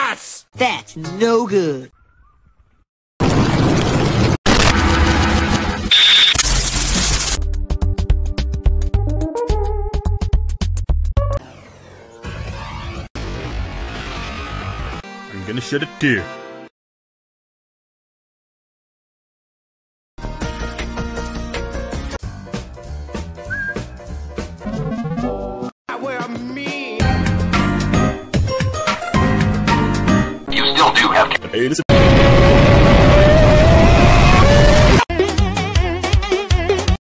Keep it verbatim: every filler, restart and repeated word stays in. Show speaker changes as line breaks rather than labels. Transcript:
Yes!
That's no good.
I'm gonna shed a tear.
You still do have...
Hey, listen.